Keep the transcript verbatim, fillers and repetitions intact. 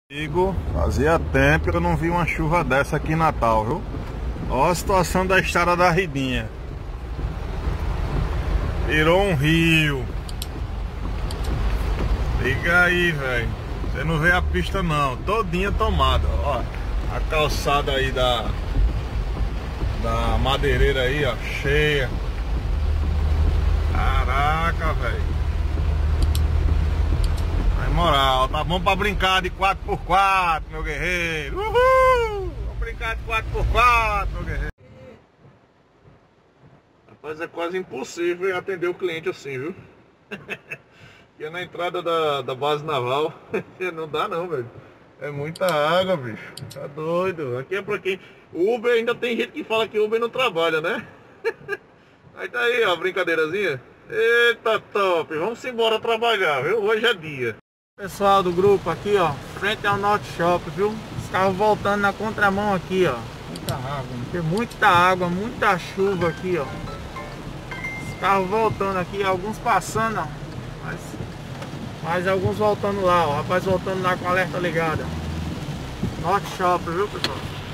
Amigo, fazia tempo que eu não vi uma chuva dessa aqui em Natal, viu? Olha a situação da estrada da Ribinha. Virou um rio. Liga aí, velho. Você não vê a pista não, todinha tomada. Ó, a calçada aí da Da madeireira aí, ó, cheia. Caraca, velho. Moral, tá bom pra brincar de quatro por quatro, meu guerreiro. Uhul! Vamos brincar de quatro por quatro, meu guerreiro. Rapaz, é quase impossível atender o cliente assim, viu? Aqui na entrada da, da base naval não dá não, velho. É muita água, bicho. Tá doido. Aqui é pra quem... Uber, ainda tem gente que fala que Uber não trabalha, né? Aí tá aí, ó, brincadeirazinha. Eita, top. Vamos embora trabalhar, viu? Hoje é dia. Pessoal do grupo aqui, ó, frente ao Norte Shop, viu? Os carros voltando na contramão aqui, ó. Muita água, tem muita água, muita chuva aqui, ó. Os carros voltando aqui, alguns passando, ó. Mas, mas alguns voltando lá, ó. Rapaz voltando lá com a alerta ligada. Norte Shop, viu, pessoal?